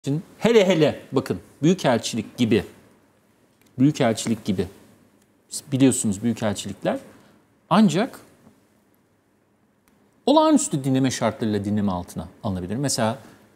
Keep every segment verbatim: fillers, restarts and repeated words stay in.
Şimdi hele hele bakın büyükelçilik gibi, büyükelçilik gibi biliyorsunuz büyükelçilikler ancak olağanüstü dinleme şartlarıyla dinleme altına alınabilir. Mesela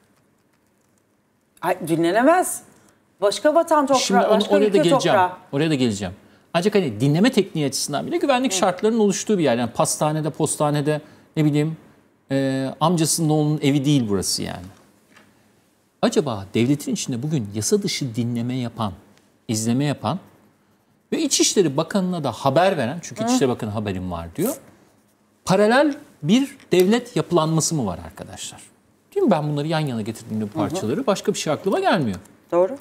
Ay, dinlenemez. Başka vatan toprağı, şimdi başka oraya da ülke geleceğim. toprağı. Oraya da geleceğim. Ancak hani dinleme tekniği açısından bile güvenlik Hı. şartlarının oluştuğu bir yer. Yani pastanede, postanede ne bileyim e, amcasının oğlunun evi değil burası yani. Acaba devletin içinde bugün yasa dışı dinleme yapan, izleme yapan ve İçişleri Bakanı'na da haber veren, çünkü Hı. İçişleri Bakanı haberim var diyor, paralel bir devlet yapılanması mı var arkadaşlar? Değil mi? Ben bunları yan yana getirdiğimde bu parçaları Hı. başka bir şey aklıma gelmiyor. Doğru.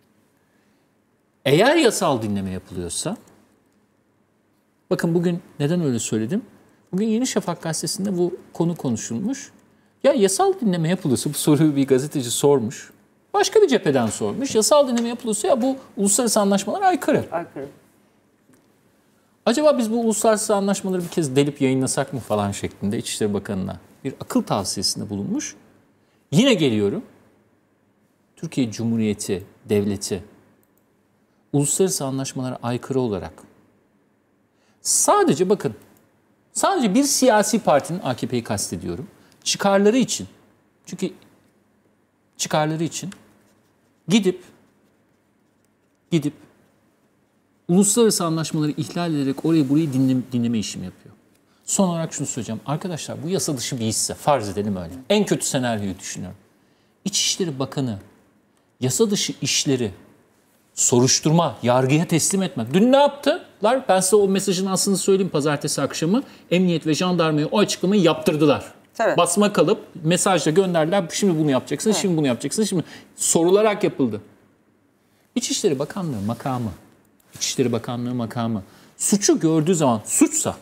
Eğer yasal dinleme yapılıyorsa, bakın bugün neden öyle söyledim? Bugün Yeni Şafak gazetesinde bu konu konuşulmuş. Ya yasal dinleme yapılıyorsa, bu soruyu bir gazeteci sormuş. Başka bir cepheden sormuş. Yasal dinleme yapılıyorsa ya bu uluslararası anlaşmalara aykırı. Aykırı. Acaba biz bu uluslararası anlaşmaları bir kez delip yayınlasak mı falan şeklinde İçişleri Bakanı'na bir akıl tavsiyesinde bulunmuş. Yine geliyorum. Türkiye Cumhuriyeti Devleti uluslararası anlaşmalara aykırı olarak sadece bakın sadece bir siyasi partinin, A K P'yi kastediyorum, çıkarları için, çünkü çıkarları için gidip gidip uluslararası anlaşmaları ihlal ederek orayı burayı dinleme, dinleme işimi yapıyor. Son olarak şunu söyleyeceğim. Arkadaşlar bu yasa dışı bir hisse. Farz edelim öyle. En kötü senaryoyu düşünüyorum. İçişleri Bakanı yasa dışı işleri soruşturma, yargıya teslim etmek. Dün ne yaptılar? Ben size o mesajın aslını söyleyeyim pazartesi akşamı. Emniyet ve jandarmaya o açıklamayı yaptırdılar. Evet. Basma kalıp mesajla gönderdiler. Şimdi bunu yapacaksın, evet. şimdi bunu yapacaksın. Şimdi sorularak yapıldı. İçişleri Bakanlığı makamı, İçişleri Bakanlığı makamı suçu gördüğü zaman suçsa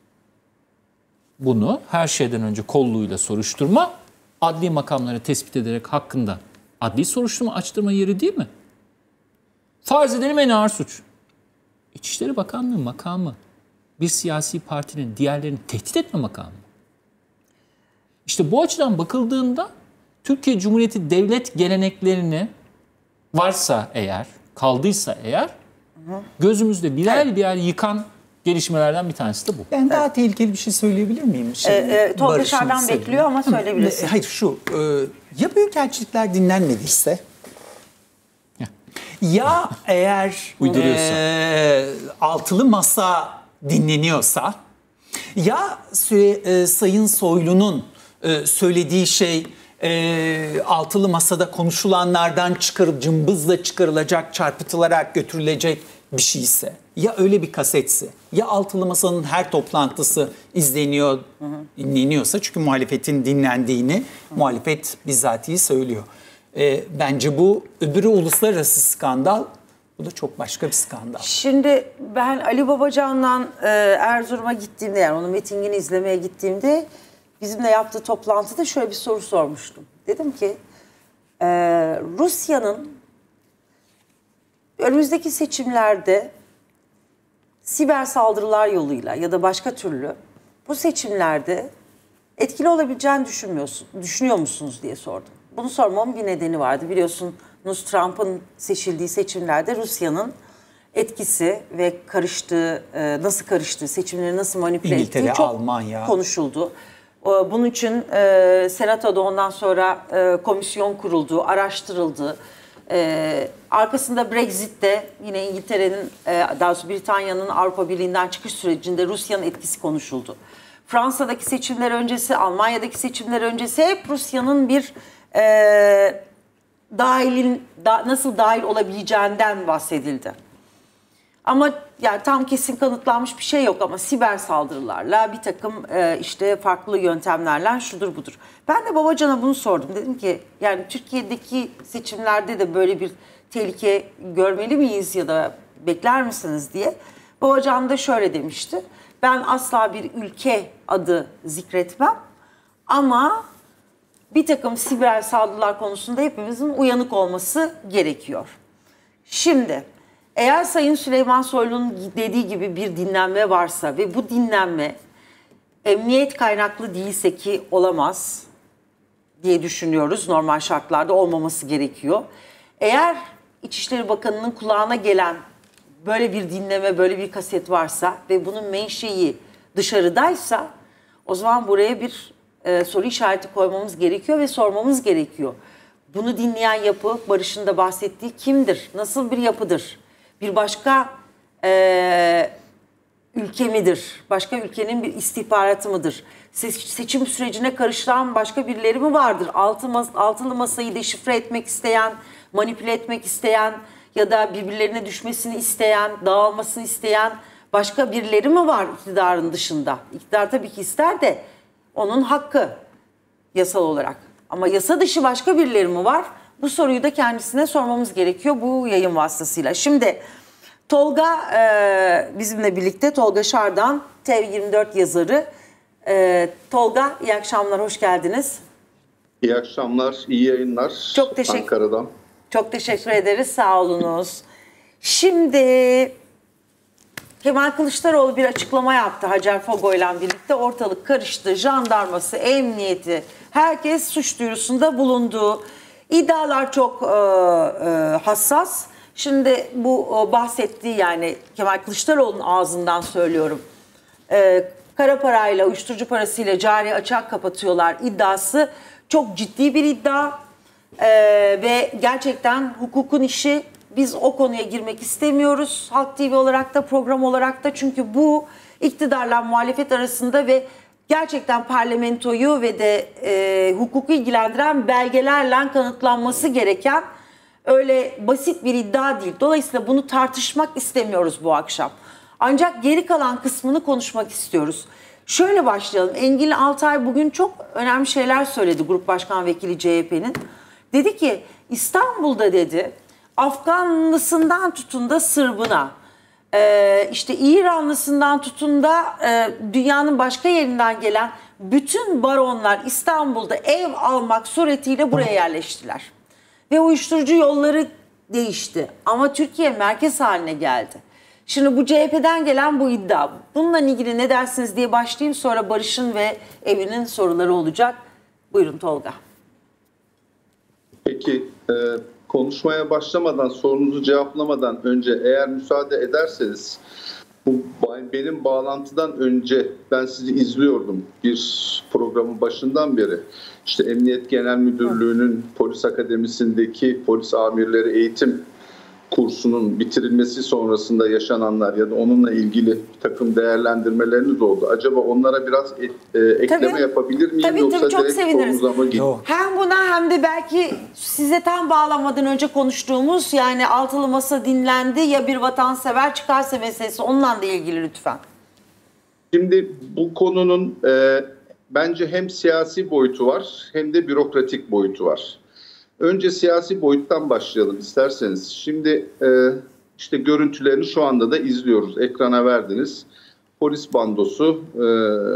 bunu her şeyden önce kolluğuyla soruşturma, adli makamları tespit ederek hakkında adli soruşturma açtırma yeri değil mi? Farz edelim en ağır suç. İçişleri Bakanlığı makamı bir siyasi partinin diğerlerini tehdit etme makamı. İşte bu açıdan bakıldığında Türkiye Cumhuriyeti devlet geleneklerini varsa eğer, kaldıysa eğer gözümüzde birer evet. birer yıkan gelişmelerden bir tanesi de bu. Ben daha evet. tehlikeli bir şey söyleyebilir miyim? Şey, e, e, Tol dışarıdan bekliyor ama söyleyebilirsin. Hayır şu, e, ya büyükelçilikler dinlenmediyse, ya eğer e, altılı masa dinleniyorsa, ya süre, e, Sayın Soylu'nun e, söylediği şey e, altılı masada konuşulanlardan çıkarıp cımbızla çıkarılacak, çarpıtılarak götürülecek bir şeyse, ya öyle bir kasetse, ya altılı masanın her toplantısı izleniyor, hı hı. dinleniyorsa, çünkü muhalefetin dinlendiğini hı. muhalefet bizatihi söylüyor. E, bence bu öbürü uluslararası skandal, bu da çok başka bir skandal. Şimdi ben Ali Babacan'la e, Erzurum'a gittiğimde, yani onun mitingini izlemeye gittiğimde bizimle yaptığı toplantıda şöyle bir soru sormuştum. Dedim ki e, Rusya'nın önümüzdeki seçimlerde siber saldırılar yoluyla ya da başka türlü bu seçimlerde etkili olabileceğini düşünmüyorsun, düşünüyor musunuz diye sordum. Bunu sormamın bir nedeni vardı. Biliyorsunuz Trump'ın seçildiği seçimlerde Rusya'nın etkisi ve karıştığı, nasıl karıştığı, seçimleri nasıl manipüle ettiği çok Almanya. konuşuldu. Bunun için Senato'da ondan sonra komisyon kuruldu, araştırıldı. Arkasında Brexit'te yine İngiltere'nin, daha doğrusu Britanya'nın Avrupa Birliği'nden çıkış sürecinde Rusya'nın etkisi konuşuldu. Fransa'daki seçimler öncesi, Almanya'daki seçimler öncesi hep Rusya'nın bir e, dahilin da, nasıl dahil olabileceğinden bahsedildi. Ama yani tam kesin kanıtlanmış bir şey yok ama siber saldırılarla bir takım e, işte farklı yöntemlerle şudur budur. Ben de Babacan'a bunu sordum. Dedim ki yani Türkiye'deki seçimlerde de böyle bir tehlike görmeli miyiz ya da bekler misiniz diye. Babacan da şöyle demişti. Ben asla bir ülke adı zikretmem ama bir takım siber saldırılar konusunda hepimizin uyanık olması gerekiyor. Şimdi eğer Sayın Süleyman Soylu'nun dediği gibi bir dinlenme varsa ve bu dinlenme emniyet kaynaklı değilse ki olamaz diye düşünüyoruz. Normal şartlarda olmaması gerekiyor. Eğer İçişleri Bakanı'nın kulağına gelen böyle bir dinleme, böyle bir kaset varsa ve bunun menşei dışarıdaysa o zaman buraya bir e, soru işareti koymamız gerekiyor ve sormamız gerekiyor. Bunu dinleyen yapı, Barış'ın da bahsettiği kimdir? Nasıl bir yapıdır? Bir başka e, ülke midir? Başka ülkenin bir istihbaratı mıdır? Se seçim sürecine karıştıran başka birileri mi vardır? Altı mas altılı masayı deşifre etmek isteyen, manipüle etmek isteyen ya da birbirlerine düşmesini isteyen, dağılmasını isteyen başka birileri mi var iktidarın dışında? İktidar tabii ki ister de onun hakkı yasal olarak. Ama yasa dışı başka birileri mi var? Bu soruyu da kendisine sormamız gerekiyor bu yayın vasıtasıyla. Şimdi Tolga e, bizimle birlikte, Tolga Şardan, T V yirmi dört yazarı. E, Tolga, iyi akşamlar, hoş geldiniz. İyi akşamlar, iyi yayınlar. Çok teşekkür, Ankara'dan. Çok teşekkür ederiz, sağ olunuz. Şimdi Kemal Kılıçdaroğlu bir açıklama yaptı Hacer Fogo'yla birlikte. Ortalık karıştı, jandarması, emniyeti, herkes suç duyurusunda bulundu. İddialar çok e, e, hassas. Şimdi bu e, bahsettiği, yani Kemal Kılıçdaroğlu'nun ağzından söylüyorum. E, kara parayla, uyuşturucu parasıyla cari açık kapatıyorlar iddiası çok ciddi bir iddia. E, ve gerçekten hukukun işi. Biz o konuya girmek istemiyoruz. Halk T V olarak da, program olarak da, çünkü bu iktidarla muhalefet arasında ve gerçekten parlamentoyu ve de e, hukuku ilgilendiren belgelerle kanıtlanması gereken öyle basit bir iddia değil. Dolayısıyla bunu tartışmak istemiyoruz bu akşam. Ancak geri kalan kısmını konuşmak istiyoruz. Şöyle başlayalım. Engin Altay bugün çok önemli şeyler söyledi, Grup Başkan Vekili C H P'nin. Dedi ki İstanbul'da dedi Afganlısından tutun da Sırbına, Ee, işte İranlısından tutun da e, dünyanın başka yerinden gelen bütün baronlar İstanbul'da ev almak suretiyle buraya yerleştiler. Ve uyuşturucu yolları değişti. Ama Türkiye merkez haline geldi. Şimdi bu C H P'den gelen bu iddia. Bununla ilgili ne dersiniz diye başlayayım. Sonra Barış'ın ve Evin'in soruları olacak. Buyurun Tolga. Peki, e, konuşmaya başlamadan, sorunuzu cevaplamadan önce eğer müsaade ederseniz, bu benim bağlantıdan önce ben sizi izliyordum bir programın başından beri. İşte Emniyet Genel Müdürlüğü'nün Polis Akademisi'ndeki polis amirleri eğitim kursunun bitirilmesi sonrasında yaşananlar ya da onunla ilgili bir takım değerlendirmeleriniz oldu. Acaba onlara biraz et, e, ekleme tabii, yapabilir miyim? tabii, Yoksa tabii, çok direkt seviniriz. konumuza mı gideyim? Hem buna hem de belki size tam bağlamadan önce konuştuğumuz, yani altılı masa dinlendi ya bir vatansever çıkarsa meselesi, onunla da ilgili lütfen. Şimdi bu konunun e, bence hem siyasi boyutu var hem de bürokratik boyutu var. Önce siyasi boyuttan başlayalım isterseniz. Şimdi e, işte görüntülerini şu anda da izliyoruz. Ekrana verdiniz. Polis bandosu e,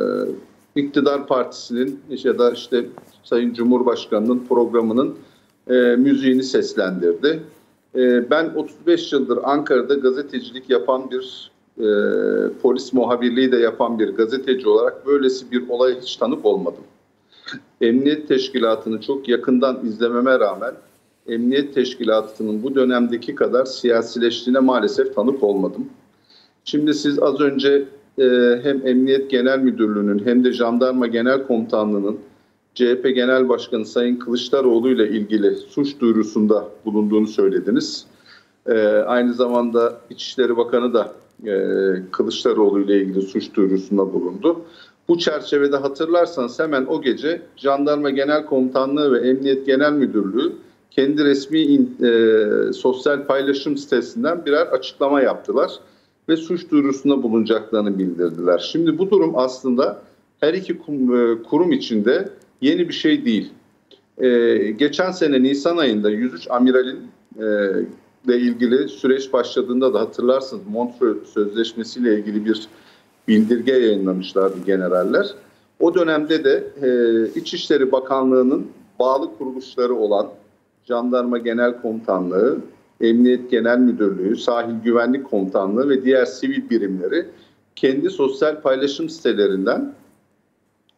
iktidar partisinin ya da işte Sayın Cumhurbaşkanı'nın programının e, müziğini seslendirdi. E, ben otuz beş yıldır Ankara'da gazetecilik yapan bir e, polis muhabirliği de yapan bir gazeteci olarak böylesi bir olaya hiç tanık olmadım. Emniyet Teşkilatı'nı çok yakından izlememe rağmen Emniyet Teşkilatı'nın bu dönemdeki kadar siyasileştiğine maalesef tanık olmadım. Şimdi siz az önce e, hem Emniyet Genel Müdürlüğü'nün hem de Jandarma Genel Komutanlığı'nın C H P Genel Başkanı Sayın Kılıçdaroğlu ile ilgili suç duyurusunda bulunduğunu söylediniz. E, aynı zamanda İçişleri Bakanı da e, Kılıçdaroğlu ile ilgili suç duyurusunda bulundu. Bu çerçevede hatırlarsanız hemen o gece Jandarma Genel Komutanlığı ve Emniyet Genel Müdürlüğü kendi resmi in, e, sosyal paylaşım sitesinden birer açıklama yaptılar ve suç duyurusunda bulunacaklarını bildirdiler. Şimdi bu durum aslında her iki kurum içinde yeni bir şey değil. E, geçen sene Nisan ayında yüz üç amiralin e, ile ilgili süreç başladığında da hatırlarsınız Montreux Sözleşmesi ile ilgili bir bildirge yayınlamışlardı generaller. O dönemde de e, İçişleri Bakanlığı'nın bağlı kuruluşları olan Jandarma Genel Komutanlığı, Emniyet Genel Müdürlüğü, Sahil Güvenlik Komutanlığı ve diğer sivil birimleri kendi sosyal paylaşım sitelerinden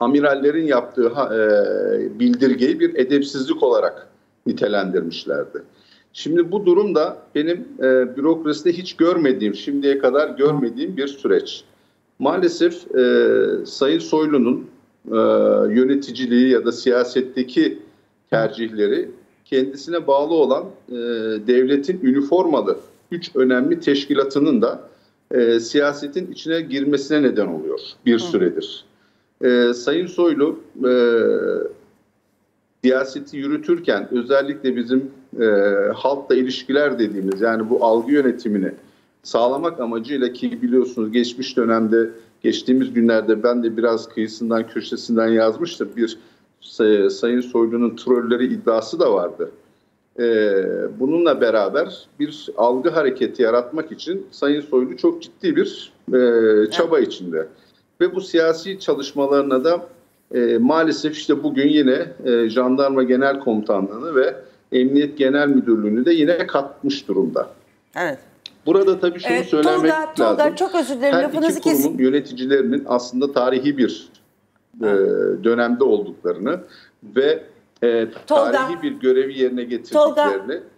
amirallerin yaptığı ha, e, bildirgeyi bir edepsizlik olarak nitelendirmişlerdi. Şimdi bu durumda benim e, bürokraside hiç görmediğim, şimdiye kadar görmediğim bir süreç. Maalesef e, Sayın Soylu'nun e, yöneticiliği ya da siyasetteki tercihleri kendisine bağlı olan e, devletin üniformalı üç önemli teşkilatının da e, siyasetin içine girmesine neden oluyor bir süredir. E, Sayın Soylu e, siyaseti yürütürken özellikle bizim e, halkla ilişkiler dediğimiz, yani bu algı yönetimini sağlamak amacıyla, ki biliyorsunuz geçmiş dönemde, geçtiğimiz günlerde ben de biraz kıyısından köşesinden yazmıştım. Bir say, Sayın Soylu'nun trolleri iddiası da vardı. E, bununla beraber bir algı hareketi yaratmak için Sayın Soylu çok ciddi bir e, çaba evet. içinde. Ve bu siyasi çalışmalarına da e, maalesef işte bugün yine e, Jandarma Genel Komutanlığı'nı ve Emniyet Genel Müdürlüğü'nü de yine katmış durumda. Evet. Burada tabii şunu evet, söylemek Tolga, lazım. Tolga, çok özür dilerim. Her Lafınızı iki kurumun kesin. yöneticilerinin aslında tarihi bir e, dönemde olduklarını ve e, tarihi bir görevi yerine getirdiklerini Tolga.